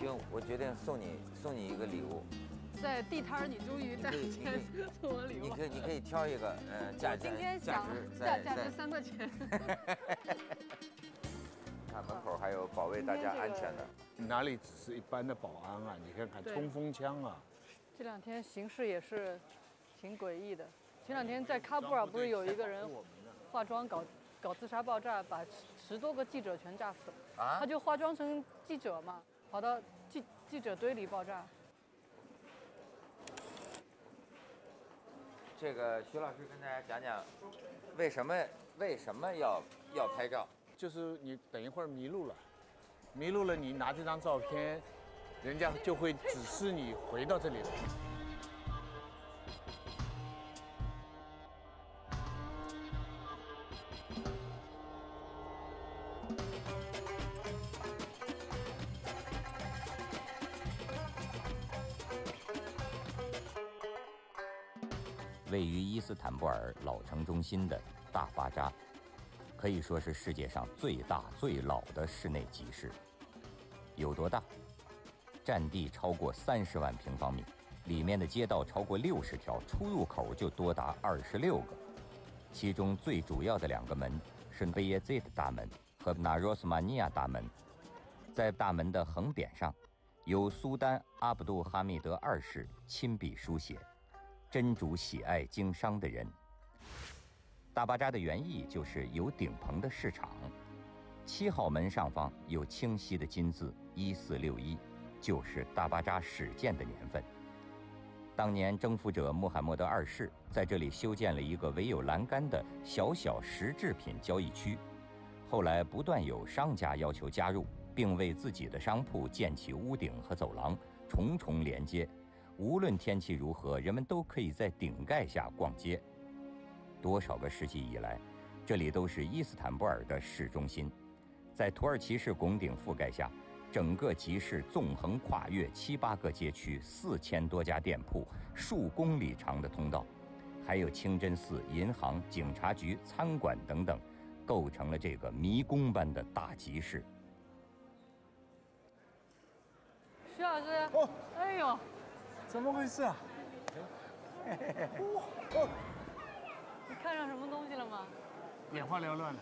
行，我决定送你一个礼物。 在地摊儿，你终于带钱送我礼物。 你可以挑一个， 今天想价值3块钱。 看门口还有保卫大家安全的。 哪里只是一般的保安啊？你看看冲锋枪啊！ 这2天形势也是挺诡异的。前2天在喀布尔不是有一个人化妆搞自杀爆炸，把10多个记者全炸死了。啊？他就化妆成记者嘛，跑到记者堆里爆炸。 这个徐老师跟大家讲讲，为什么要拍照？ 就是你等一会儿迷路了，你拿这张照片，人家就会指示你回到这里来。 位于伊斯坦布尔老城中心的大巴扎，可以说是世界上最大最老的室内集市。有多大？占地超过30万平方米，里面的街道超过60条，出入口就多达26个。其中最主要的2个门是贝耶兹特大门和纳若斯马尼亚大门。在大门的横匾上，由苏丹阿卜杜哈密德2世亲笔书写：“真主喜爱经商的人。”大巴扎的原意就是有顶棚的市场。7号门上方有清晰的金字1461，就是大巴扎始建的年份。当年征服者穆罕默德2世在这里修建了一个围有栏杆的小石制品交易区，后来不断有商家要求加入，并为自己的商铺建起屋顶和走廊，重重连接。无论天气如何，人们都可以在顶盖下逛街。多少个世纪以来，这里都是伊斯坦布尔的市中心。在土耳其式拱顶覆盖下，整个集市纵横跨越7、8个街区，4000多家店铺，数公里长的通道，还有清真寺、银行、警察局、餐馆等等，构成了这个迷宫般的大集市。 徐老师，哦，哎呦， 怎么回事啊？ 你看上什么东西了吗？ 眼花缭乱了。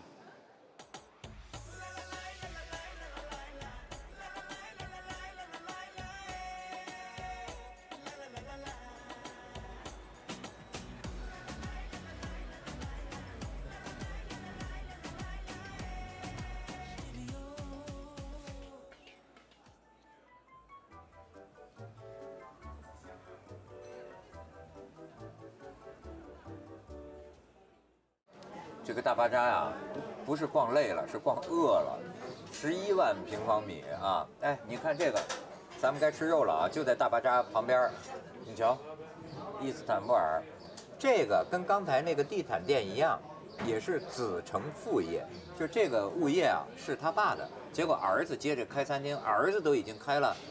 这个大巴扎呀，不是逛累了，是逛饿了。11万平方米啊！哎，你看这个，咱们该吃肉了啊！就在大巴扎旁边，你瞧，伊斯坦布尔，这个跟刚才那个地毯店一样，也是子承父业，就这个物业啊是他爸的，结果儿子接着开餐厅，儿子都已经开了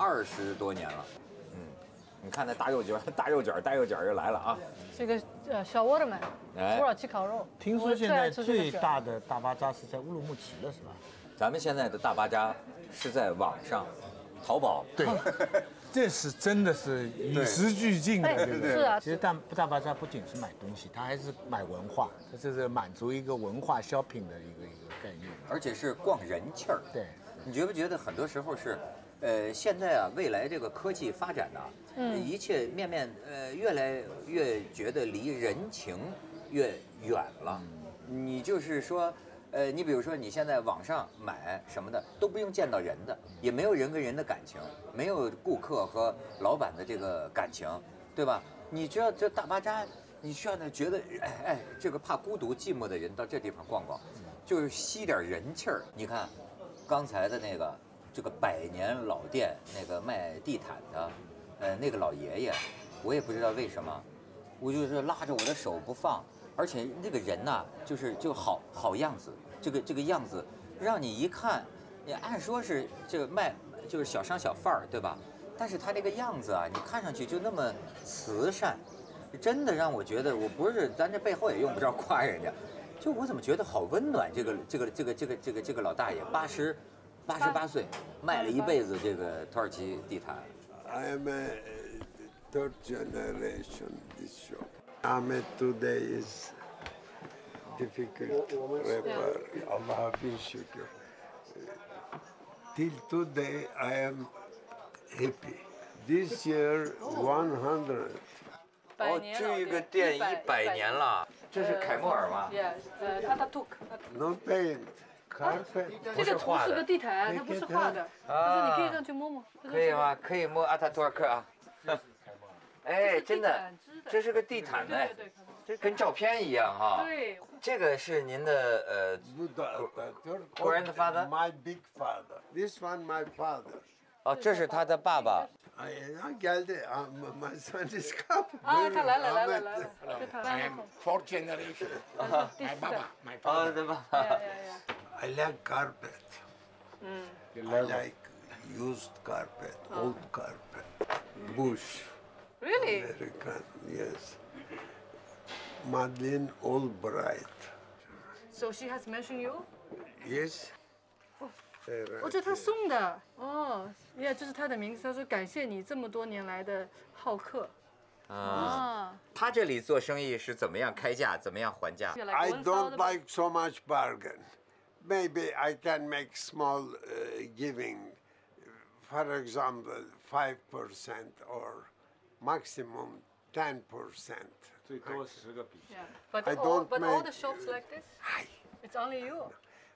20多年了。你看那大肉卷又来了啊！ 这个小沃特曼，土耳其烤肉。 听说现在最大的大巴扎是在乌鲁木齐了，是吧？ 咱们现在的大巴扎是在网上，淘宝。 对，这是真的是与时俱进的，对不对？ 是啊。 其实大巴扎不仅是买东西，它还是买文化，它这是满足一个文化 shopping 的一个概念， 而且是逛人气儿。 对， 你觉不觉得很多时候是？现在啊，未来这个科技发展呢，一切越来越觉得离人情越远了。你就是说，你比如说你现在网上买什么的都不用见到人的，也没有人跟人的感情，没有顾客和老板的这个感情，对吧？你知道这大巴扎，你需要呢觉得，这个怕孤独寂寞的人到这地方逛逛，就是吸点人气儿。你看，刚才的那个。这个100年老店，那个卖地毯的，那个老爷爷，我也不知道为什么，我就是拉着我的手不放，而且那个人呐，就好样子，这个样子，让你一看，你按说是这个就是小商小贩儿，对吧？但是他这个样子啊，你看上去就那么慈善，真的让我觉得，我不是咱这背后也用不着夸人家，就我怎么觉得好温暖，这个老大爷 88岁，卖了一辈子这个土耳其地毯。 I am a third generation this shop. Ahmed today is difficult rapper. Allah bin şükür. Till today I am happy. This year 100. 哦，这个店100年了，这是凯莫尔吗？ Atatürk。 No paint. Carpet. 这个图是个地毯，它不是画的。但是你可以上去摸摸。 可以吗？可以摸阿塔图尔克啊。哎，真的，这是个地毯哎，这跟照片一样哈。 对。 这个是您的grandfather。 My big father. This one my father. 哦，这是他的爸爸。 geldi. My son is coming. 啊，他来了。 I am fourth generation. My Baba, my 哦， father. 对吧？ I like carpet. I like used carpet, old carpet. Bush. Really? American, yes. Madeleine Albright. So she has mentioned you? Yes. 哦，这是他送的。哦，yeah，这是他的名字。他说感谢你这么多年来的好客。啊。 他这里做生意是怎么样开价，怎么样还价？ I don't like so much bargain. Maybe I can make small giving, for example, 5% or maximum 10%. 最多10个比。 Yeah. But I all don't all make- the shops like this? It's only you.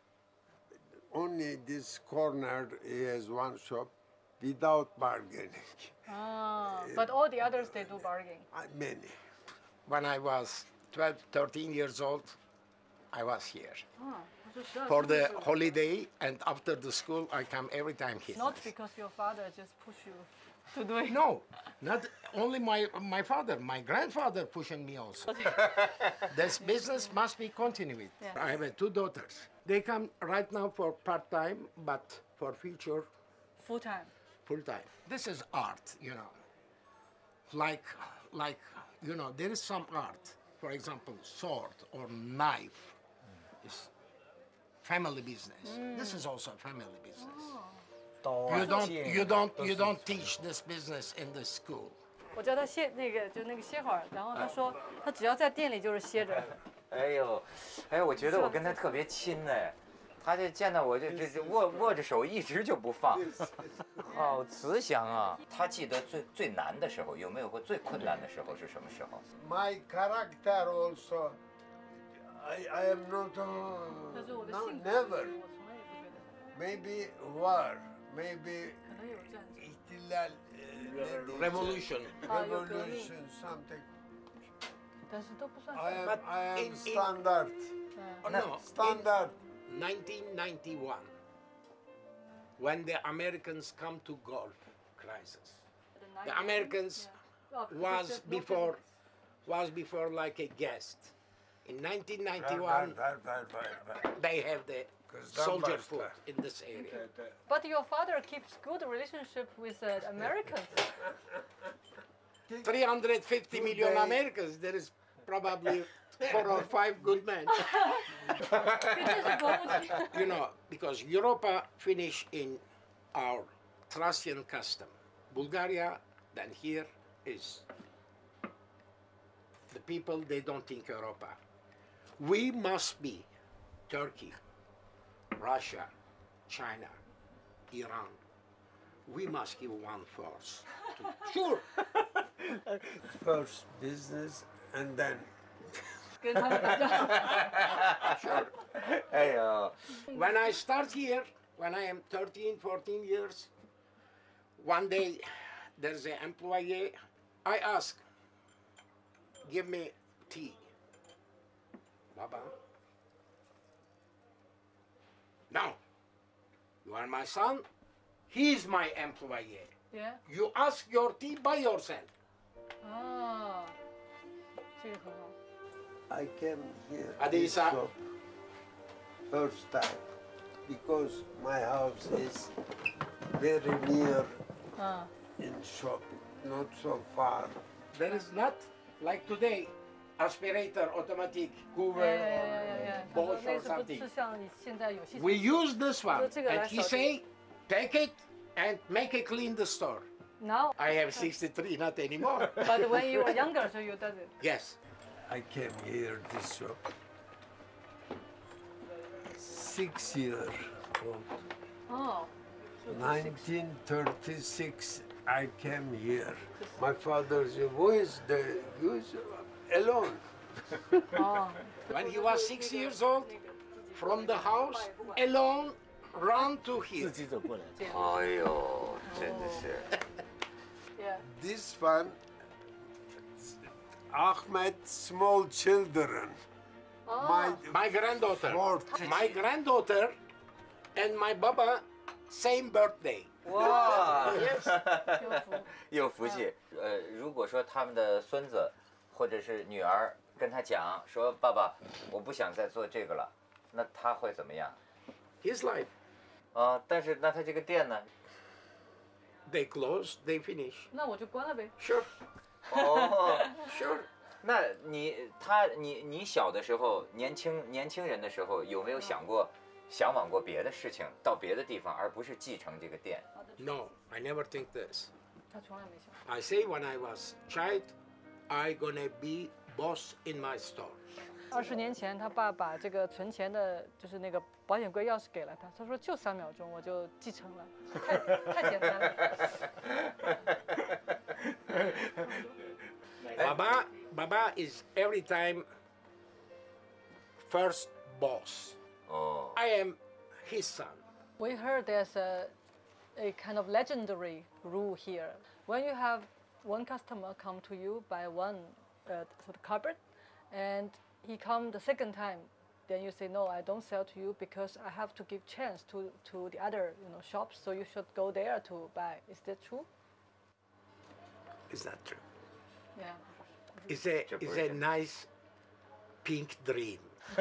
Only this corner is one shop without bargaining. Ah, but all the others they do bargain. Many. When I was 12, 13 years old, I was here. 他说12 For the 岁 holiday and after the school, I come every time here. Not because your father just push you to do it. No, not only my father, my grandfather pushing me also. This business must be continued. Yeah. I have 2 daughters. They come right now for part-time, but for future, Full time. full-time. This is art, you know. Like, you know, there is some art. For example, sword or knife is family business. This is also family business. You don't teach this business in the school. 我叫他歇歇会儿，然后他说他只要在店里就是歇着。 哎呦，我觉得我跟他特别亲哎，他这见到我这握着手一直就不放，好慈祥啊！他记得最难的时候，有没有过最困难的时候是什么时候？ My character also, I am not, 但是我的 no, 性格 never. 我从来也不觉得 Maybe war, maybe 可能有战争。 ihtilal, Revolution. revolution, something. 但是都不算 I 什 am, 么。 I am in- standard. Oh, no, Standard. in 1991, when the Americans come to Gulf crisis, the Americans was before like a guest. In 1991, they have the soldier foot in this area. But your father keeps good relationship with Americans. 350 million Today- Americans, there is probably 4 or 5 good men. 这是国务卿。 You know, because Europa finished in our Thracian custom. Bulgaria, then here is the people, they don't think Europa. We must be Turkey, Russia, China, Iran. We must give one force. Sure. First business and then 跟他们打仗。 哎呦， When I start here, when I am 13, 14 years, one day there's an employee, I ask, give me tea. Baba? No. You are my son, he's my employee. Yeah. You ask your tea by yourself. 啊，这个很好。 I came here Adisa. this shop first time because my house is very near 嗯， in shop, not so far. There is not, like today, aspirator, automatic, Hoover. Yeah. Bosch 那 or 是不 something. 是像你现在有些 We use this one, 这个来 and he 扫地。 say, take it and make it clean the store. Now, I have 63, not anymore. but when you were younger, so you does it. Yes. I came here this shop 6 years old. Oh, 1936 I came here. My father said, who's alone? oh. When he was 6 years old, from the house, alone, run to 自 here. 己走过来。 哎呦，真的是。 Yeah. This one, Ahmed, small children. My granddaughter. Fourth. My granddaughter and my Baba, same birthday. 哇， Yes. 有福气。如果说他们的孙子或者是女儿跟他讲说，爸爸，我不想再做这个了，那他会怎么样？ His life. 但是那他这个店呢？ They close, they finish. 那我就关了呗。 Sure, 哦， sure. 那你小的时候，年轻人的时候，有没有向往过别的事情，到别的地方，而不是继承这个店？ No, I never think this. 他从来没想。 I say when I was child, I gonna be boss in my store. 20年前，他爸把这个存钱的，就是那个保险柜钥匙给了他，他说就3秒钟我就继承了，太简单了。 Baba is every time first boss. 哦， I am his son. We heard there's a kind of legendary rule here. When you have one customer come to you by one sort of cupboard, and he come the second time, then you say no, I don't sell to you because I have to give chance to the other shops. So you should go there to buy. Is that true? Is that true? Yeah. It's a nice pink dream.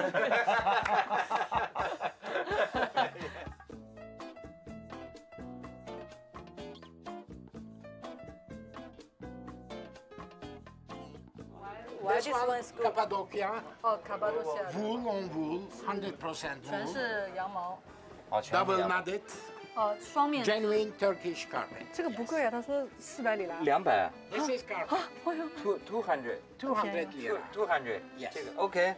Why This this one, one is good? Cappadocia, 哦，卡巴多西亚的 wool on wool, 100% 全 wool, 是羊毛， 哦，全部 double 羊毛 knotted, 双面。 genuine Turkish carpet. 这个不贵啊，他说400里拉。 200 This is carpet. 哎呦， ，200 200 lira. 200， Yes. 这个 OK。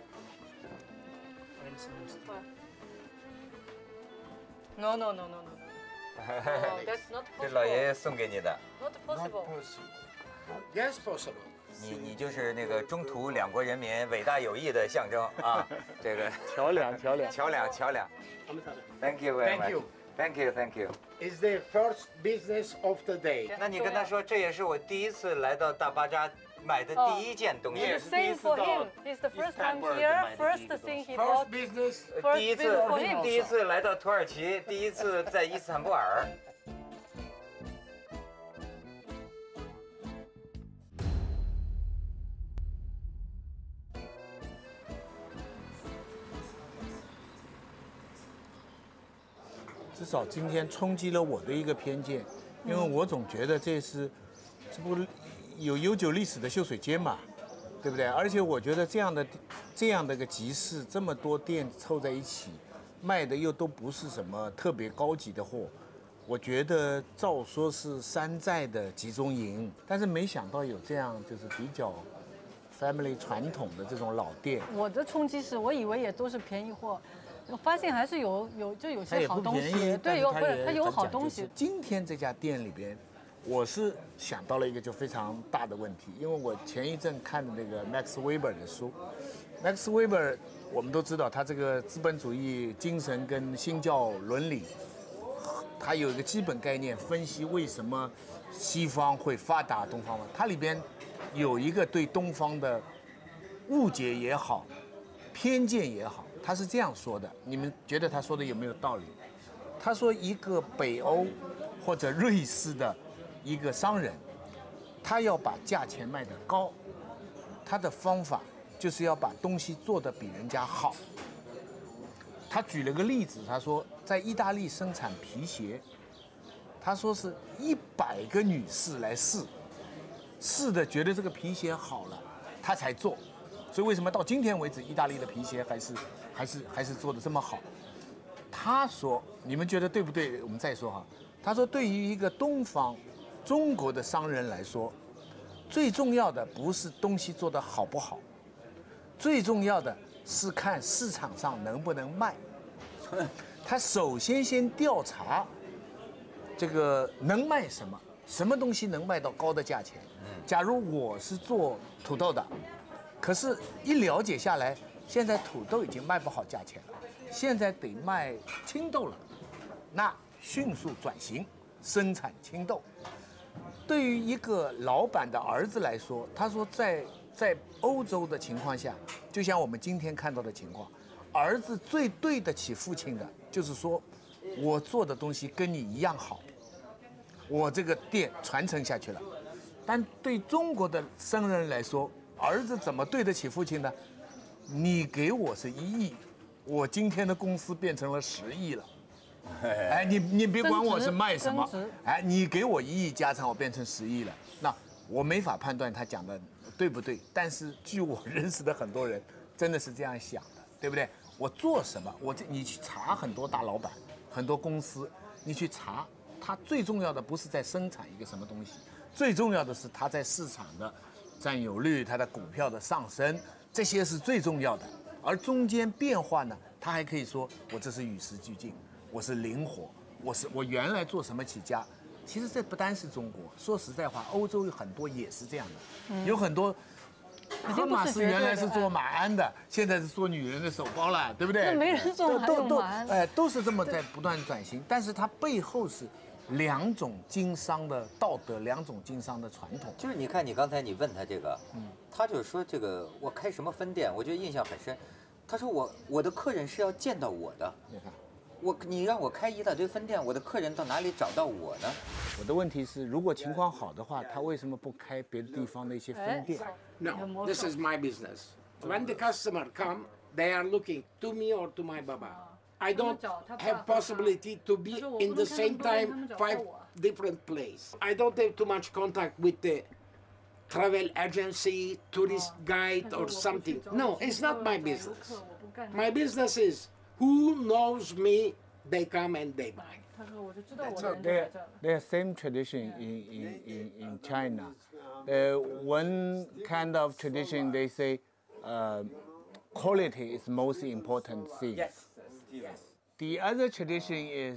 No. That's not 这老爷 possible. 爷送给你的， Not Not possible. possible. Yes, possible. 你就是那个中土两国人民伟大友谊的象征啊！这个桥梁。 桥梁。Thank you very Thank much. you. Thank you. It's the first business of the day. 那你跟他说，这也是我第一次来到大巴扎买的第一件东西。 The same for him. It's the first time here. First thing he bought. First business. First 第一 visit for him. 第一次来到土耳其，第一次在伊斯坦布尔。 至少今天冲击了我的一个偏见，因为我总觉得这不有悠久历史的秀水街嘛，对不对？而且我觉得这样的个集市，这么多店凑在一起，卖的又都不是什么特别高级的货，我觉得照说是山寨的集中营，但是没想到有这样就是比较 family 传统的这种老店。 我的冲击是我以为也都是便宜货，我发现还是有它也些好东不便宜西。，对， 但是也它有很讲究好东西。 今天这家店里边，我是想到了一个就非常大的问题，因为我前一阵看的那个 Max Weber 的书，Max Weber 我们都知道他这个资本主义精神跟新教伦理，他有一个基本概念，分析为什么西方会发达，东方嘛，它里边有一个对东方的误解也好，偏见也好，他是这样说的，你们觉得他说的有没有道理？他说一个北欧或者瑞士的一个商人，他要把价钱卖得高，他的方法就是要把东西做得比人家好。他举了个例子，他说在意大利生产皮鞋，他说是100个女士来试的觉得这个皮鞋好了，他才做。 所以为什么到今天为止，意大利的皮鞋还是做的这么好？他说，你们觉得对不对？我们再说哈。他说，对于一个中国的商人来说，最重要的不是东西做得好不好，最重要的是看市场上能不能卖。他首先调查这个能卖什么，什么东西能卖到高的价钱。假如我是做土豆的，可是一了解下来，现在土豆已经卖不好价钱了，现在得卖青豆了，那迅速转型生产青豆。对于一个老板的儿子来说，他说在欧洲的情况下，就像我们今天看到的情况，儿子最对得起父亲的，就是说，我做的东西跟你一样好，我这个店传承下去了。但对中国的商人来说，儿子怎么对得起父亲呢？你给我是1亿，我今天的公司变成了10亿了。哎，你别管我是卖什么，哎，你给我1亿家产，我变成10亿了。那我没法判断他讲的对不对，但是据我认识的很多人，真的是这样想的，对不对？我做什么，你去查很多大老板、很多公司，你去查，他最重要的不是在生产一个什么东西，最重要的是他在市场的占有率、他的股票的上升，这些是最重要的。而中间变化呢，他还可以说我这是与时俱进，我是灵活，我原来做什么起家。其实这不单是中国，说实在话，欧洲有很多也是这样的，有很多。荷马斯原来是做马鞍的，现在是做女人的手包了，对不对？ 那没人做还有马鞍， 都是这么在不断转型，但是它背后是2种经商的道德，2种经商的传统。 就是你看，你刚才你问他这个，他就是说这个我开什么分店，我觉得印象很深。他说我的客人是要见到我的， 你看。 你让我开一大堆分店，我的客人到哪里找到我呢？ 我的问题是，如果情况好的话，他为什么不开别的地方的一些分店 No, this is my business. When the customer come, they are looking to me or to my Baba. I don't have possibility to be in the same time 5 different places. I don't have too much contact with the travel agency, tourist guide or something. No, it's not my business. My business is who knows me, they come and they buy. There are same tradition in China. One kind of tradition they say quality is most important thing. Yes. The other tradition is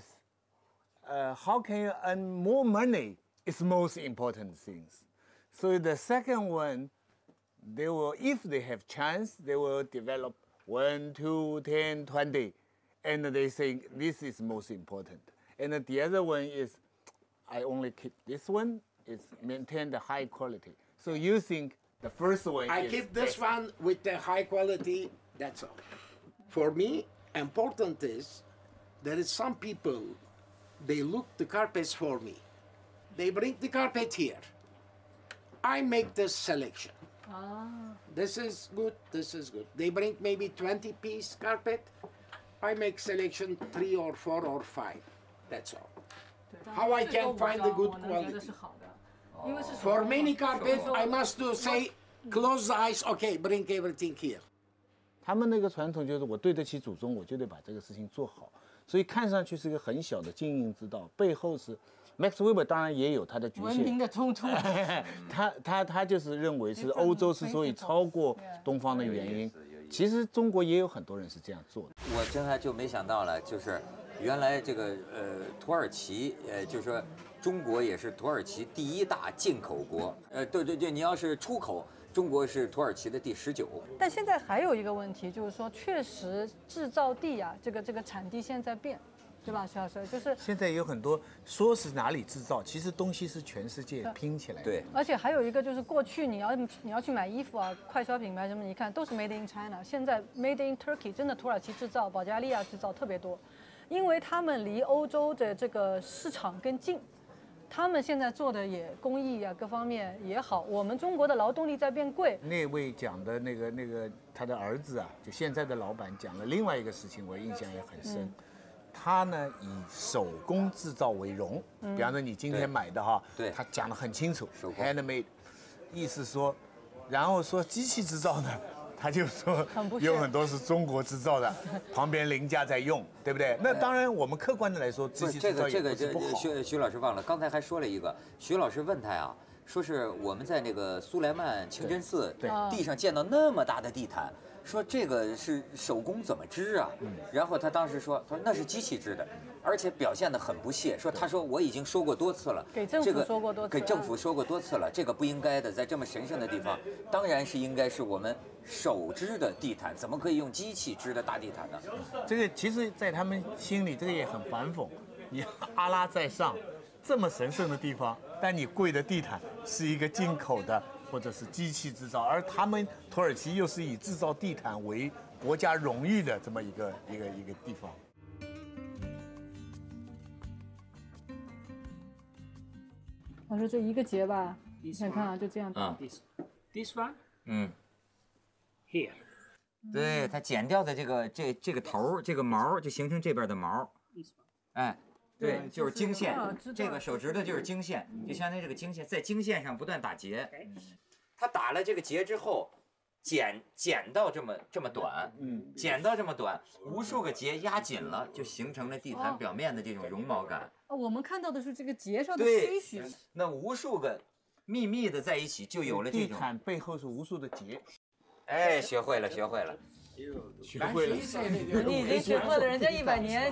how can you earn more money is most important things. So the second one, they will, if they have chance, they will develop 1, 2, 10, 20, and they say this is most important. And the other one is, I only keep this one, is maintain the high quality. So you think the first one I is keep this best. one with the high quality, that's all. For me, important is, there is some people, they look the carpets for me. They bring the carpet here. I make the selection. This is good, this is good. They bring maybe 20-piece carpet. I make selection 3 or 4 or 5. That's all. How I can find the good quality? For many carpet, I must do say, close the eyes, okay, bring everything here. 他们那个传统就是我对得起祖宗，我就得把这个事情做好。所以看上去是一个很小的经营之道，背后是 Max Weber 当然也有他的局限。 文明的冲突。 他就是认为是欧洲之所以超过东方的原因，其实中国也有很多人是这样做的。 我真还就没想到了，就是原来这个土耳其就是说中国也是土耳其第1大进口国，对，你要是出口，中国是土耳其的第19。 但现在还有一个问题，就是说确实制造地啊，这个产地现在变。对吧，徐老师？就是现在有很多说是哪里制造，其实东西是全世界拼起来的。 对， 而且还有一个就是过去你要去买衣服啊，快消品牌什么，你看都是 Made in China， 现在 Made in Turkey 真的土耳其制造、保加利亚制造特别多，因为他们离欧洲的这个市场更近，他们现在做的也工艺啊各方面也好，我们中国的劳动力在变贵。 那位讲的那个他的儿子啊，就现在的老板讲了另外一个事情，我印象也很深。他呢以手工制造为荣，比方说你今天买的哈， 对， 他讲得很清楚手工 ，handmade， 意思说，然后说机器制造呢他就说很不屑有很多是中国制造的，旁边邻家在用，对不对？那当然，我们客观的来说，机器制造也不是不好。 徐老师忘了，刚才还说了一个，徐老师问他呀，说是我们在那个苏莱曼清真寺地上见到那么大的地毯，说这个是手工怎么织啊？然后他当时说，他说那是机器织的，而且表现得很不屑，说他说我已经说过多次了， 给政府说过多次， 给政府说过多次了，这个不应该的，在这么神圣的地方，当然是应该是我们手织的地毯，怎么可以用机器织的大地毯呢？ 这个其实，在他们心里，这个也很反讽。你阿拉在上，这么神圣的地方，但你跪的地毯是一个进口的或者是机器制造，而他们土耳其又是以制造地毯为国家荣誉的这么一个地方。 老师，这一个结吧，你看看啊，就这样打。 This one? 嗯， Here. 对，它剪掉的这个头这个毛就形成这边的毛， This one. 哎，对，就是经线知道， 这个手指头就是经线，就相当于这个经线，在经线上不断打结。 Okay. 它打了这个结之后，剪到这么短，剪到这么短，无数个结压紧了，就形成了地毯表面的这种绒毛感。 哦，我们看到的是这个结上的对须须。 那无数个密密的在一起，就有了这地种。 毯背后是无数的结。 哎，学会了，学会了。 学会了。 你已经学会了人家100年。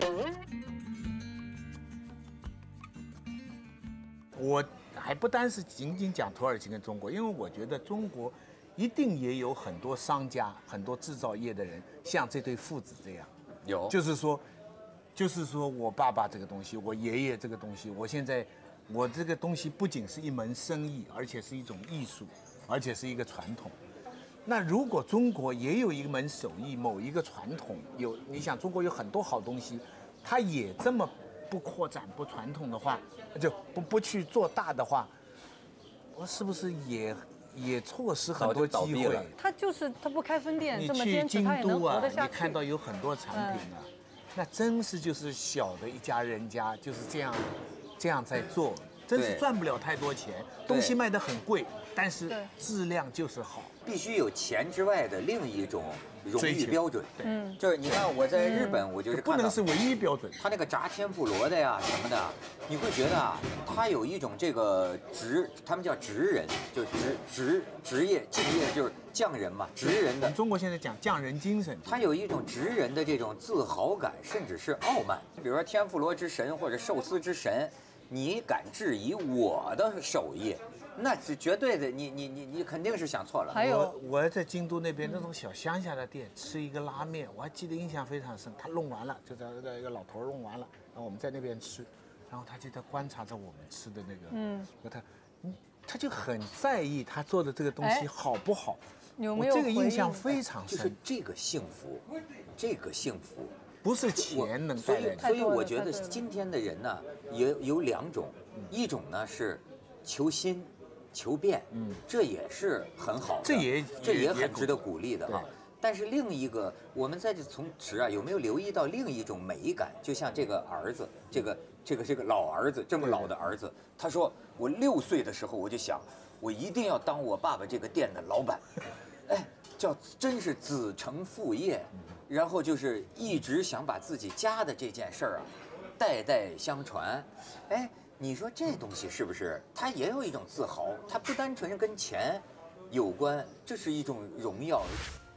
我还不单是仅仅讲土耳其跟中国，因为我觉得中国一定也有很多商家、很多制造业的人，像这对父子这样， 有， 就是说我爸爸这个东西，我爷爷这个东西，我这个东西不仅是一门生意，而且是一种艺术，而且是一个传统。那如果中国也有一门手艺，某一个传统，你想中国有很多好东西，它也这么不扩展、不传统的话，就不去做大的话，我是不是也错失很多机会？ 他不开分店， 你这么去京坚持他也能都啊， 活得下去。 你看到有很多产品啊，那真是就是小的一家人家就是这样在做，真是赚不了太多钱，东西卖得很贵，但是质量就是好。 必须有钱之外的另一种荣追求誉标准。 嗯， 就是你看我在日本，我就是看到不能是唯一标准。 他那个炸天妇罗的呀什么的，你会觉得啊，他有一种这个他们叫职人，就是职业敬业，就是匠人嘛，职人的。 中国现在讲匠人精神， 他有一种职人的这种自豪感，甚至是傲慢。比如说天妇罗之神或者寿司之神，你敢质疑我的手艺？那是绝对的，你肯定是想错了。 还有我在京都那边那种小乡下的店吃一个拉面，我还记得印象非常深。他弄完了，就在一个老头弄完了，然后我们在那边吃，然后他就在观察着我们吃的那个，他就很在意他做的这个东西好不好。 有没有这个印象非常深？ 就是这个幸福，这个幸福。 不是钱能带来的。 所以我觉得今天的人呢，也有两种，一种呢是求新。求变，这也是很好的，这也很值得鼓励的哈。但是另一个，我们在这从此啊，有没有留意到另一种美感？就像这个儿子，这个老儿子，这么老的儿子，他说我6岁的时候我就想，我一定要当我爸爸这个店的老板，哎，真是子承父业，然后就是一直想把自己家的这件事儿啊，代代相传，哎。你说这东西是不是？它也有一种自豪，它不单纯跟钱有关，这是一种荣耀。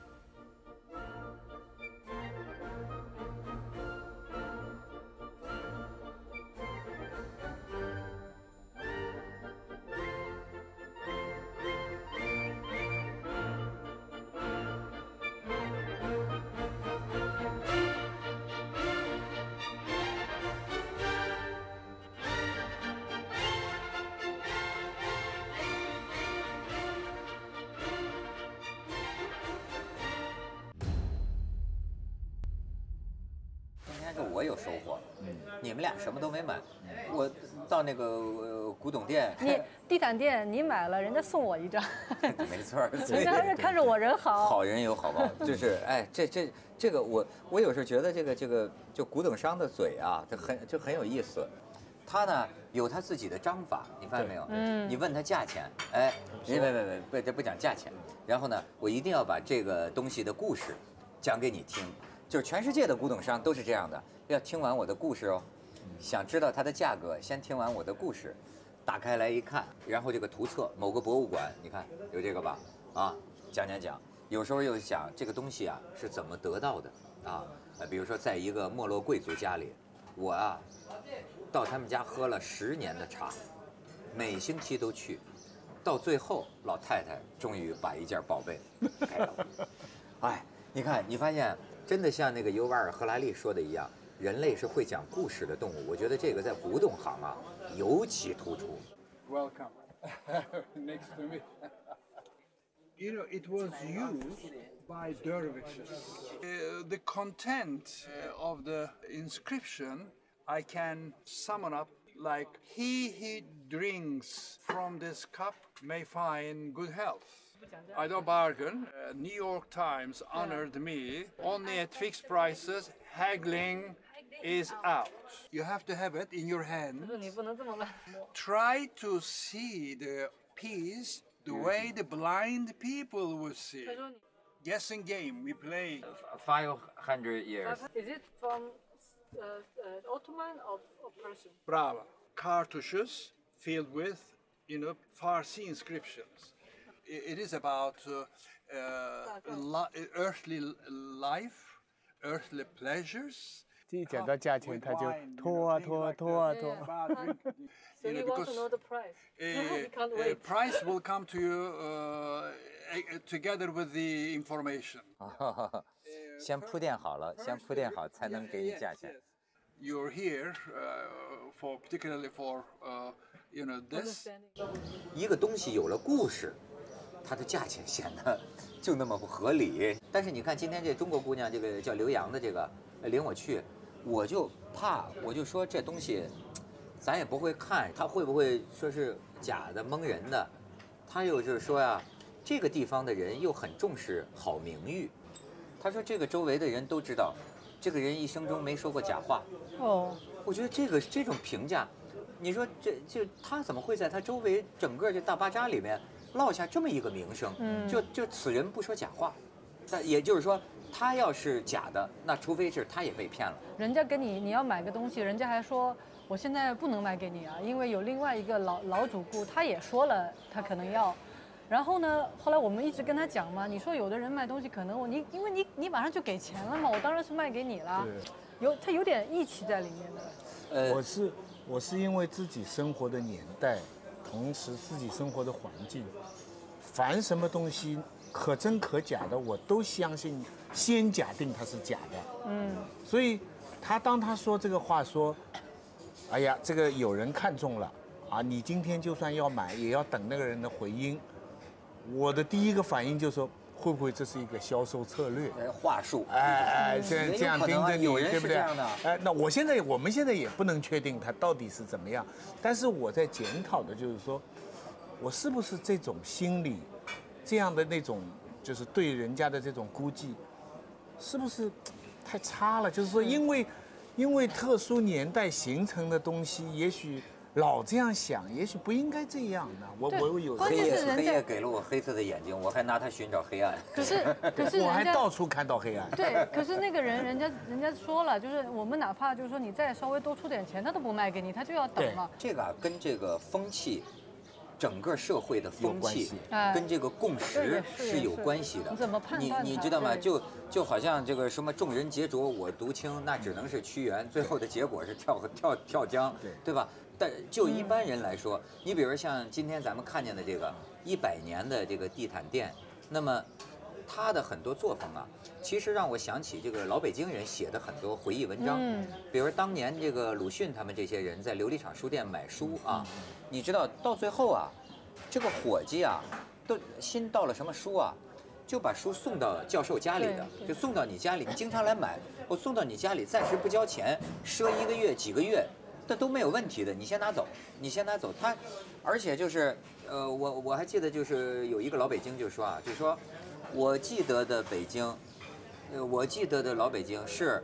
我有收获，你们俩什么都没买，我到那个古董店， 你地毯店你买了，人家送我一张， 没错， 人家还是看着我人好， 好人有好报，就是哎，这个我有时候觉得这个就古董商的嘴啊，就很有意思， 他呢有他自己的章法，你发现没有？你问他价钱，哎，别，这不讲价钱。然后呢，我一定要把这个东西的故事讲给你听，就是全世界的古董商都是这样的，要听完我的故事哦。想知道它的价格，先听完我的故事，打开来一看，然后这个图册，某个博物馆，你看有这个吧？啊，讲。有时候又想这个东西啊是怎么得到的啊？比如说在一个没落贵族家里，我啊到他们家喝了10年的茶，每星期都去，到最后老太太终于把一件宝贝给了我。哎，你看，你发现真的像那个尤瓦尔·赫拉利说的一样，人类是会讲故事的动物。我觉得这个在古董行啊尤其突出。 Welcome. Next to me. You know, it was used by dervishes. The content of the inscription, I can sum it up like, he drinks from this cup may find good health. I don't bargain. New York Times honored me. Only at fixed prices, haggling is out. You have to have it in your hand. Try to see the piece the way the blind people would see. Guessing game we play. 500 years. Is it from Ottoman or Persian? Bravo. Cartouches filled with, Farsi inscriptions. It is about earthly life, earthly pleasures. 一讲到价钱，他就拖啊。 So you want to know the price? You can't wait. Price will come to you together with the information. 先铺垫好了，才能给你价钱。 You're here particularly for this. 一个东西有了故事，它的价钱显得就那么不合理。但是你看今天这中国姑娘，这个叫刘洋的这个领我去，我就说这东西。咱也不会看，他会不会说是假的蒙人的？他又就是说呀，这个地方的人又很重视好名誉。他说这个周围的人都知道，这个人一生中没说过假话。 哦， 我觉得这种评价，你说他怎么会在他周围整个这大巴扎里面落下这么一个名声？就此人不说假话，但也就是说。他要是假的，那除非是他也被骗了。 人家跟你要买个东西，人家还说我现在不能卖给你啊，因为有另外一个老主顾，他也说了他可能要。然后呢，后来我们一直跟他讲嘛，你说有的人卖东西可能因为你马上就给钱了嘛，我当然是卖给你了。他有点义气在里面的。 我是因为自己生活的年代，同时自己生活的环境，凡什么东西可真可假的，我都相信。先假定它是假的，所以当他说这个话说，哎呀，这个有人看中了啊，你今天就算要买，也要等那个人的回音。我的第一个反应就是说，会不会这是一个销售策略？ 话术？ 这样盯着你，对不对？那我们现在也不能确定它到底是怎么样，但是我在检讨的就是说，我是不是这种心理，这样的那种，就是对人家的这种估计。是不是太差了？就是说，因为特殊年代形成的东西，也许老这样想，也许不应该这样的。我有黑夜给了我黑色的眼睛，我还拿它寻找黑暗。 可是我还到处看到黑暗。 对，可是那个人家说了，就是我们哪怕就是说你再稍微多出点钱，他都不卖给你，他就要等嘛。 这个跟这个风气。整个社会的风气跟这个共识是有关系的。 你怎么判断？ 你知道吗？就好像这个什么众人皆浊我独清，那只能是屈原，最后的结果是跳江，对吧？但就一般人来说，你比如像今天咱们看见的这个100年的这个地毯店，那么他的很多作风啊，其实让我想起这个老北京人写的很多回忆文章，比如当年这个鲁迅他们这些人在琉璃厂书店买书啊，你知道到最后啊，这个伙计啊，都新到了什么书啊，就把书送到教授家里的，就送到你家里，你经常来买，我送到你家里，暂时不交钱，赊1个月几个月，这都没有问题的，你先拿走，你先拿走。他，而且就是我还记得就是有一个老北京就说啊，就说。我记得的北京，我记得的老北京是，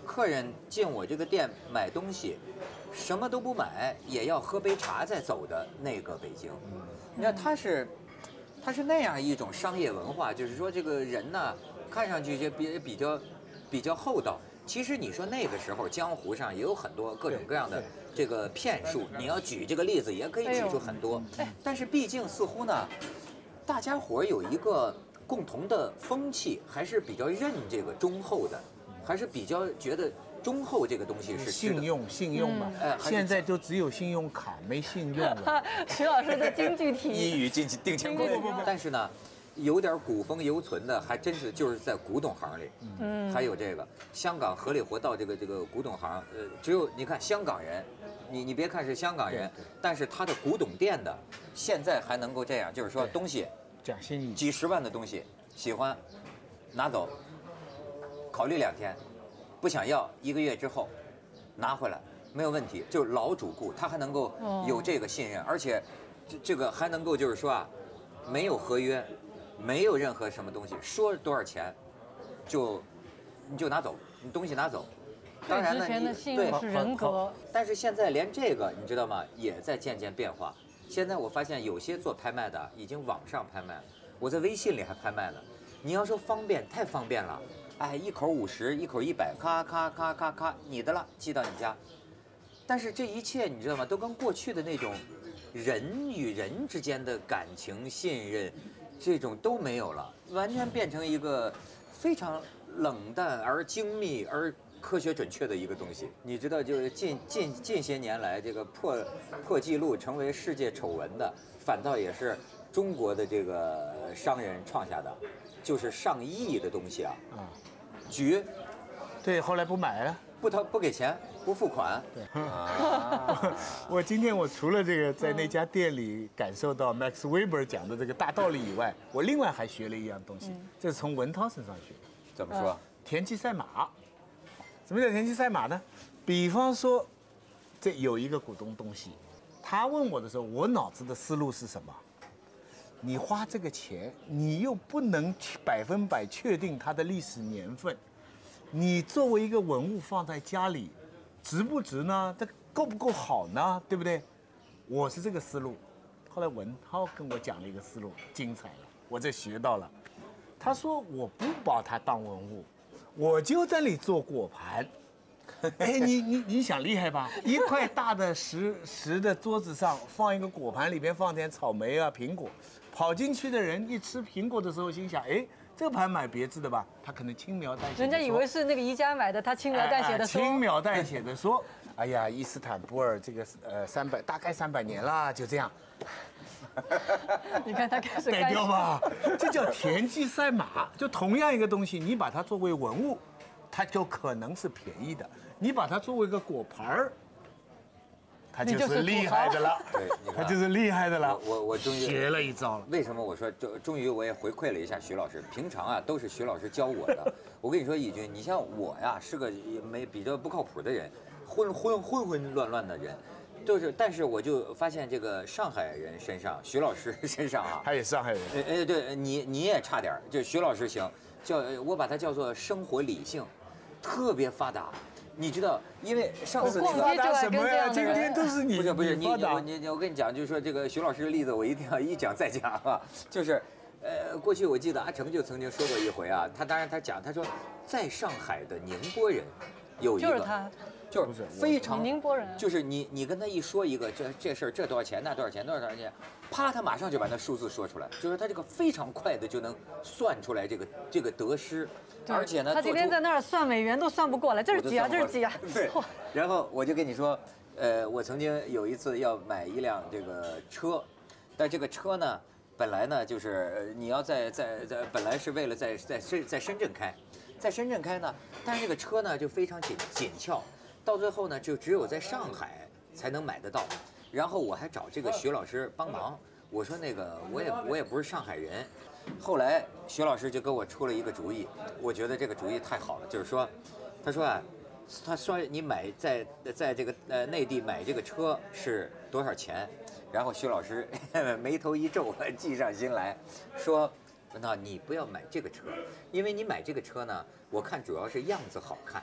客人进我这个店买东西，什么都不买，也要喝杯茶再走的那个北京。你看他是那样一种商业文化，就是说这个人呢，看上去就比较厚道。其实你说那个时候江湖上也有很多各种各样的这个骗术，你要举这个例子也可以举出很多。但是毕竟似乎呢，大家伙有一个共同的风气，还是比较认这个忠厚的，还是比较觉得忠厚这个东西是信用嘛。现在都只有信用卡，没信用了。 徐老师的京剧题， 一语定乾坤。但是呢，有点古风犹存的，还真是就是在古董行里。还有这个香港合理活道这个古董行，只有你看香港人，你别看是香港人，但是他的古董店的现在还能够这样，就是说东西讲心意， 几十万的东西，喜欢拿走，考虑2天，不想要1个月之后拿回来没有问题，就是老主顾，他还能够有这个信任，而且这个还能够就是说啊，没有合约，没有任何什么东西，说多少钱你就拿走，你东西拿走。当然呢， 最值钱的信用是人格。 但是现在连这个你知道吗，也在渐渐变化。现在我发现有些做拍卖的已经网上拍卖了，我在微信里还拍卖了。你要说方便，太方便了，哎，一口50，一口100，咔咔咔咔咔，你的了，寄到你家。但是这一切你知道吗，都跟过去的那种人与人之间的感情、信任，这种都没有了，完全变成一个非常冷淡而精密而科学准确的一个东西。你知道，就是近些年来，这个破纪录成为世界丑闻的，反倒也是中国的这个商人创下的，就是上亿的东西啊，绝。 对，后来不买了， 不给钱，不付款。 对我今天除了这个在那家店里感受到 Max Weber 讲的这个大道理以外，我另外还学了一样东西，这是从文涛身上学的。 怎么说？ 田忌赛马。什么叫田忌赛马呢？比方说，这有一个股东西，他问我的时候，我脑子的思路是什么？你花这个钱，你又不能100%确定它的历史年份，你作为一个文物放在家里，值不值呢？这够不够好呢？对不对？我是这个思路。后来文涛跟我讲了一个思路，精彩了，我这学到了。他说我不把它当文物，我就在那里做果盘。哎，你想厉害吧？一块大的石的桌子上放一个果盘，里边放点草莓啊、苹果。跑进去的人一吃苹果的时候，心想：哎，这盘买别致的吧？他可能轻描淡写。 人家以为是那个宜家买的，他轻描淡写的说。 轻描淡写的说：哎呀，伊斯坦布尔这个大概300年了，就这样。 你看他开始对掉吧？这叫田忌赛马。就同样一个东西，你把它作为文物，它就可能是便宜的；你把它作为一个果盘儿，它就是厉害的了。 对， 它就是厉害的了。 我终于学了一招了。 为什么我说终于我也回馈了一下徐老师？平常啊都是徐老师教我的。我跟你说，义军，你像我呀是个比较不靠谱的人，混乱的人。但是我就发现这个上海人身上，徐老师身上啊， 他也上海人。 对你也差点，就徐老师行，我把它叫做生活理性，特别发达。你知道，因为上次那个发达什么呀？今天都是你不是你发达。 我跟你讲，就是说这个徐老师的例子，我一定要一讲再讲啊。就是过去我记得阿成就曾经说过一回啊，他说在上海的宁波人有一个。 就是他。 就是非常宁波人， 就是你跟他一说一个这事儿这多少钱那多少钱，啪，他马上就把那数字说出来，就是他这个非常快的就能算出来这个得失，而且呢， 他今天在那儿算美元都算不过来，这是几啊，这是几啊？ 对。然后我就跟你说，我曾经有一次要买一辆这个车，但这个车呢，本来呢就是你要本来是为了在深圳开，在深圳开呢，但是这个车呢就非常紧俏。到最后呢，就只有在上海才能买得到。然后我还找这个徐老师帮忙，我说那个我也不是上海人。后来徐老师就给我出了一个主意，我觉得这个主意太好了，就是说，他说你买在这个内地买这个车是多少钱？然后徐老师眉头一皱，计上心来，说，那你不要买这个车，因为你买这个车呢，我看主要是样子好看。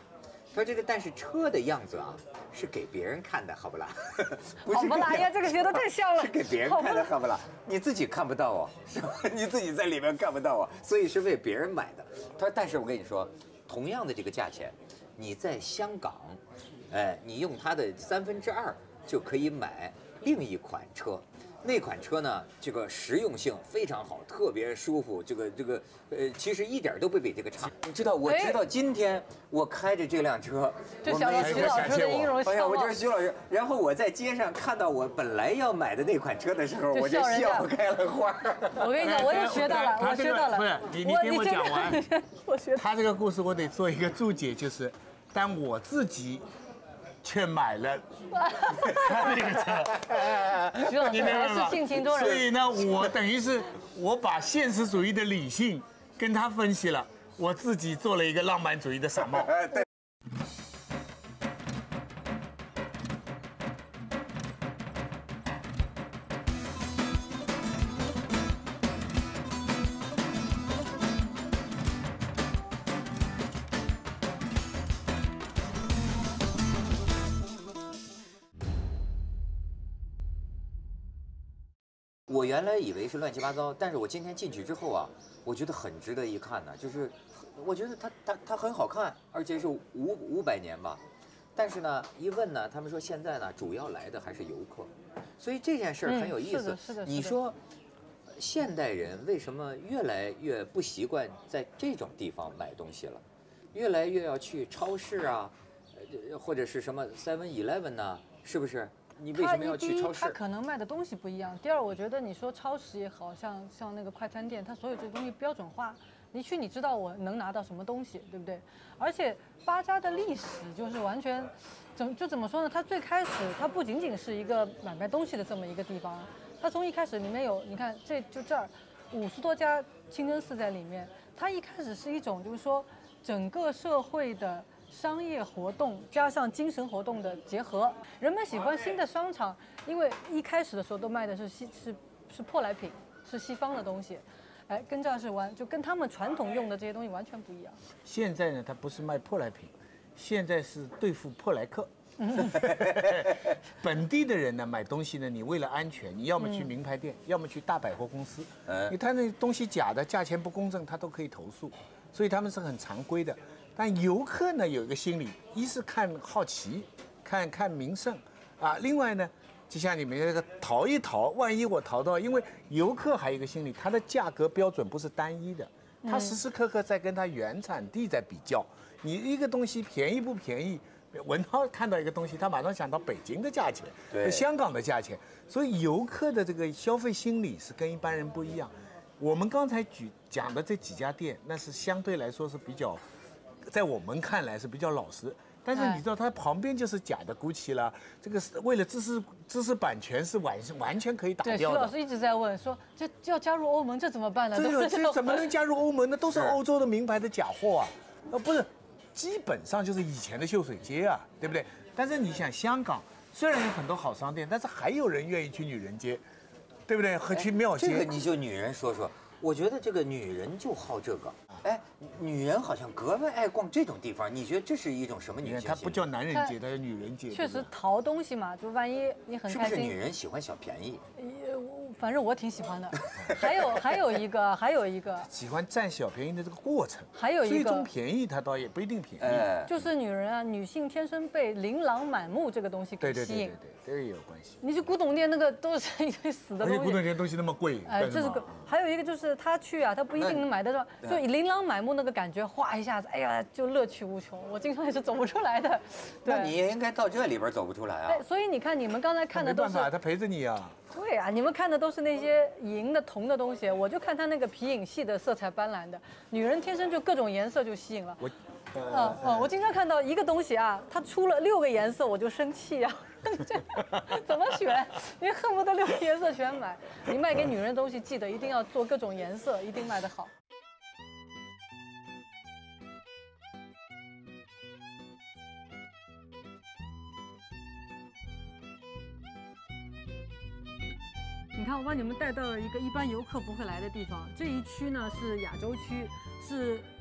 他说这个但是车的样子啊是给别人看的，好不啦？不好不啦？哎呀，这个学的太像了。 是给别人看的，好不啦？你自己看不到哦，是吧？你自己在里面看不到啊，所以是为别人买的。他说，但是我跟你说，同样的这个价钱，你在香港，你用它的2/3就可以买另一款车。那款车呢，这个实用性非常好，特别舒服。其实一点都不比这个差。你知道，我直到今天我开着这辆车， 就想到徐老师的音容哎呀， 笑貌。 我就是徐老师。然后我在街上看到我本来要买的那款车的时候，我就笑开了花。 我跟你讲，我又学到了，我学到了。 不是你听我讲完。 我学。 他这个故事我得做一个注解，就是当我自己却买了那个车， 徐老师还是性情中人。 所以呢，我等于是我把现实主义的理性跟他分析了，我自己做了一个浪漫主义的傻帽。 我原来以为是乱七八糟，但是我今天进去之后啊，我觉得很值得一看呢。就是我觉得它很好看，而且是500年吧。但是呢，一问呢，他们说现在呢，主要来的还是游客，所以这件事儿很有意思。 是的。 你说，现代人为什么越来越不习惯在这种地方买东西了？越来越要去超市啊，或者是什么 7-Eleven 呢？是不是？你为什么要去超市？ 它可能卖的东西不一样。第二，我觉得你说超市也好像那个快餐店，它所有这东西标准化，你去你知道我能拿到什么东西，对不对？而且巴扎的历史就是完全，怎么说呢？它最开始它不仅仅是一个买卖东西的这么一个地方，它从一开始里面有，你看这儿50多家清真寺在里面，它一开始是一种就是说整个社会的商业活动加上精神活动的结合。人们喜欢新的商场，因为一开始的时候都卖的是舶来品，是西方的东西，哎，跟这儿就跟他们传统用的这些东西完全不一样。 现在呢，它不是卖舶来品，现在是对付舶来客。本地的人呢，买东西呢，你为了安全，你要么去名牌店，要么去大百货公司。你看那东西假的，价钱不公正，他都可以投诉，所以他们是很常规的。但游客呢有一个心理，一是看好奇，看名胜，啊，另外呢，就像你们那个淘一淘，万一我淘到，因为游客还有一个心理，它的价格标准不是单一的，它时时刻刻在跟它原产地在比较。你一个东西便宜不便宜？文涛看到一个东西，他马上想到北京的价钱，香港的价钱，所以游客的这个消费心理是跟一般人不一样。我们刚才讲的这几家店，那是相对来说是比较，在我们看来是比较老实。但是你知道，它旁边就是假的 GUCCI 啦，这个是为了知识版权是完全可以打掉的。 对，徐老师一直在问说，这要加入欧盟，这怎么办呢？ 这怎么能加入欧盟呢？都是欧洲的名牌的假货啊！不是。基本上就是以前的秀水街啊，对不对？但是你想，香港虽然有很多好商店，但是还有人愿意去女人街，对不对？和去庙街。 这个你就女人说说，我觉得这个女人就好这个。哎，女人好像格外爱逛这种地方，你觉得这是一种什么女性？ 它不叫男人街，它叫女人街。 确实淘东西嘛，就万一你很开心。 是不是女人喜欢小便宜？ 反正我挺喜欢的。还有一个喜欢占小便宜的这个过程。 还有一个最终便宜，它倒也不一定便宜。 就是女人啊，女性天生被琳琅满目这个东西给吸引。 对，这个也有关系。 你去古董店那个都是一堆死的东西。 而且古董店东西那么贵。 哎，这是个。还有一个就是他去啊，他不一定能买得到，就琳琅满目那个感觉，哗一下子，哎呀，就乐趣无穷。我经常也是走不出来的。 那你也应该到这里边走不出来啊。 对，所以你看，你们刚才看的都是。 没办法，他陪着你啊。 对啊，你们看的都是那些银的、铜的东西，我就看它那个皮影戏的色彩斑斓的。女人天生就各种颜色就吸引了。我经常看到一个东西啊，它出了6个颜色，我就生气啊。怎么选？你恨不得6个颜色全买。你卖给女人的东西，记得一定要做各种颜色，一定卖得好。你看，我把你们带到了一个一般游客不会来的地方。这一区呢是亚洲区，是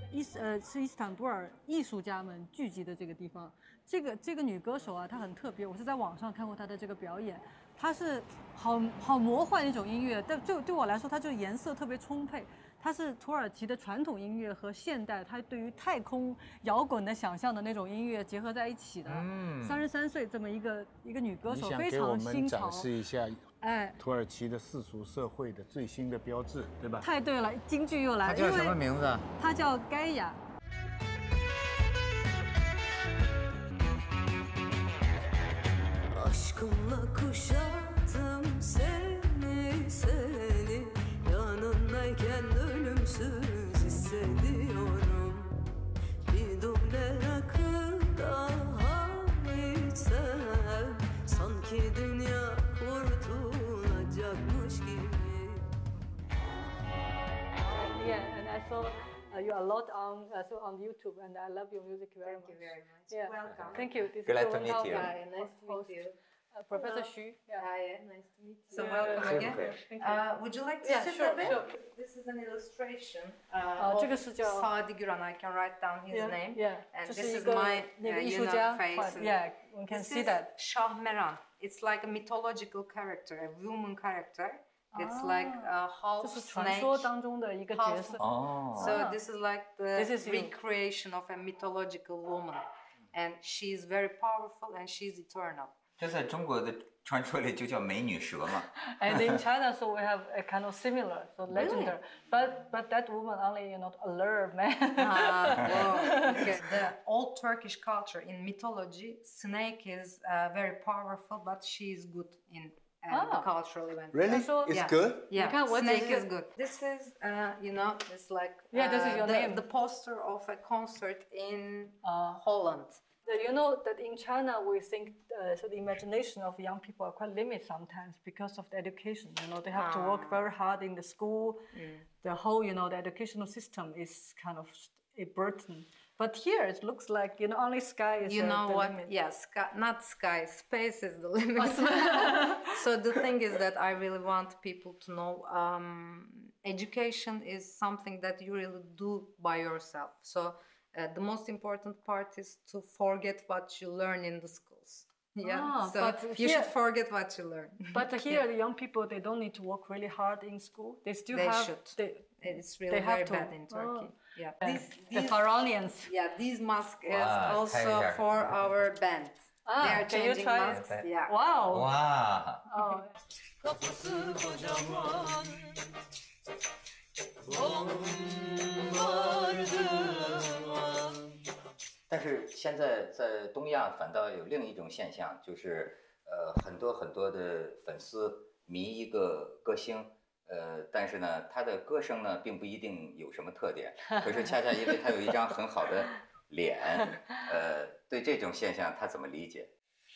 是伊斯坦布尔艺术家们聚集的这个地方。这个女歌手啊，她很特别，我是在网上看过她的这个表演，她是好魔幻的一种音乐，但对我来说，它就颜色特别充沛。它是土耳其的传统音乐和现代，它对于太空摇滚的想象的那种音乐结合在一起的。33岁这么一个女歌手，非常新潮。 展示一下，土耳其的世俗社会的最新的标志，对吧？ 太对了，京剧又来了。 她叫什么名字？ 她叫盖亚。And I saw you a lot on YouTube, and I love your music very much. Thank you very much. Yeah. Welcome. Thank you. This Glad is to meet you. Hi, nice to meet you. Professor Xu. Yeah. Hi, nice to meet you. So Yeah. welcome again. Thank you. Would you like to Yeah, sit sure, a bit? sure. This is an illustration 这个是叫 of Sadi Güran. I can write down his name. Yeah. And 这 this 是一 is 个 my 那个艺 you 术 know, 家 face. Yeah, we can This see is that. Shahmeran. It's like a mythological character, a woman character. It's like a 这 half 是传 snake. 说当中的一个角色。 So this is like the This is you. recreation of a mythological woman, and she's very powerful and she's eternal. 这在中国的传说里就叫美女蛇嘛。 And in China, so we have a kind of similar, so legendary. But that woman only, alert man. Whoa, okay. The old Turkish culture in mythology, snake is very powerful, but she is good in the cultural event. Really? So- It's Yeah. good? Yeah, what snake is is it? good. This is, it's like This is your name. the poster of a concert in Holland. You know that in China we think so the imagination of young people are quite limited sometimes because of the education. They have to work very hard in the school. The whole the educational system is kind of a burden. But here it looks like only sky is You know the what? limit. Yeah, not sky, space is the limit. So the thing is that I really want people to know education is something that you really do by yourself. So the most important part is to forget what you learn in the schools. Yeah, so but you here- should forget what you learn. But here the young people, they don't need to work really hard in school. They still They have should. They It's really have very to. bad in Turkey. Yeah, the Pharaonians. yeah, these masks is Wow, also tiger. for our band. They are can you changing try? masks. Yeah. Wow. Wow. Oh. Wow. 但是现在在东亚反倒有另一种现象，就是很多的粉丝迷一个歌星，但是呢，他的歌声呢并不一定有什么特点，可是恰恰因为他有一张很好的脸，对这种现象他怎么理解？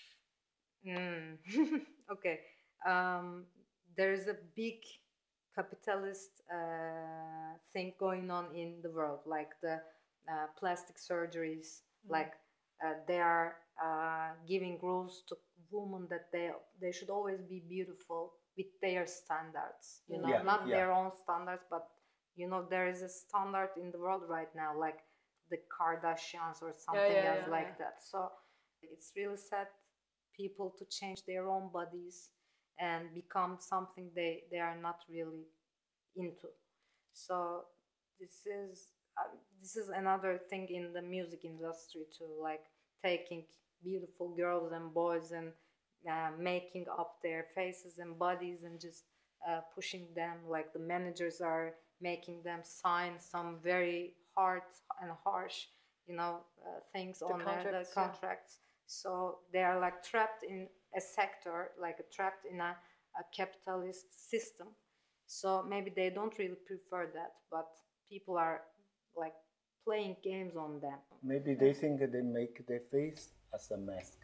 Okay. There is a big capitalist thing going on in the world, like the plastic surgeries, like they are giving rules to women that they should always be beautiful with their standards, not their own standards, but there is a standard in the world right now, like the Kardashians or something else like that. So it's really sad people to change their own bodies and become something they are not really into. So this is another thing in the music industry too, like taking beautiful girls and boys and making up their faces and bodies and just pushing them, like the managers are making them sign some very hard and harsh things on the contracts. So they are like trapped in a sector, like trapped in a capitalist system. So maybe they don't really prefer that, but people are like playing games on them. Maybe they think they make their face as a mask.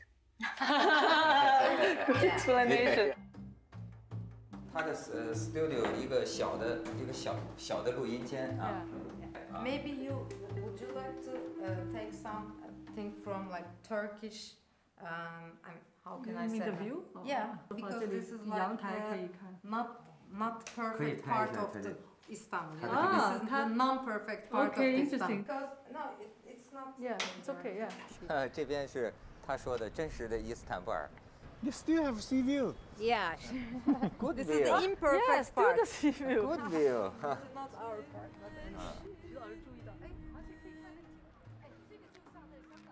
Good explanation. 他的studio 一个小的录音间啊。 Maybe would you like to take something from like Turkish? How can I You mean say? the view? Yeah, Oh. because this is 阳 like 台可以看。 not perfect part of the Istanbul. Ah, This is the non-perfect part Okay, of interesting. Istanbul. Because no, it's not. Yeah, it's okay. Yeah. 这边是他说的真实的伊斯坦布尔。 You still have sea view. Yeah. Good This view. is the imperfect Yes, part. do the sea view. Good view. This is not our part. But anyway. 徐老师注意到，哎，而且可以看那个景，哎，这个就是上在香港。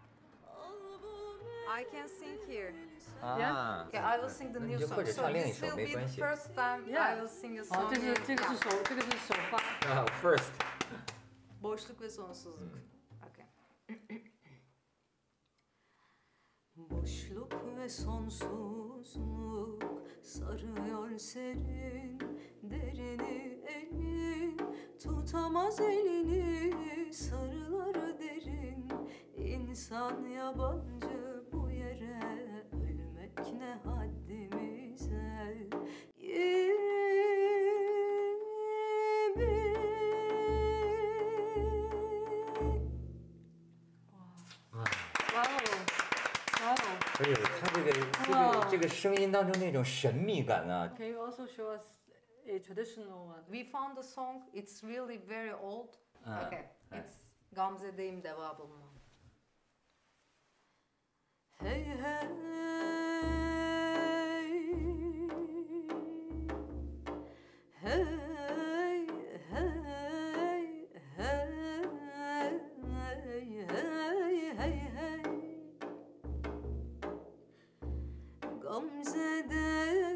I can sing here. 啊 Okay, I will sing the 那 new 你就 song. 或者 So 唱另一 this 首 will 没 be 关 the 系。 first time I will sing a 好， song. 这是 in- 这个是 yeah. 首这个是首发。 啊，first。 Boşluk ve sonsuzluk. Okay. Boşluk ve sonsuzluk sarıyor serin derini elin tutamaz elini sarılar derin insan yabancı bu yere ölmek ne haddimize 哎呦，他这个声音当中那种神秘感啊！ Can you also show us a traditional one? We found the song. It's really very old. Okay, it's Gamze'deyim devamı. Hey hey hey hey hey hey hey Gamze'de